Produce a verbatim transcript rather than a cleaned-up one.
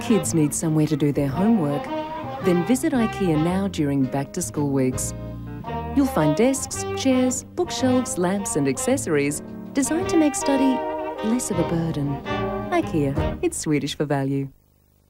kids need somewhere to do their homework, then visit Ikea now during back-to-school weeks. You'll find desks, chairs, bookshelves, lamps and accessories designed to make study less of a burden. Ikea, it's Swedish for value.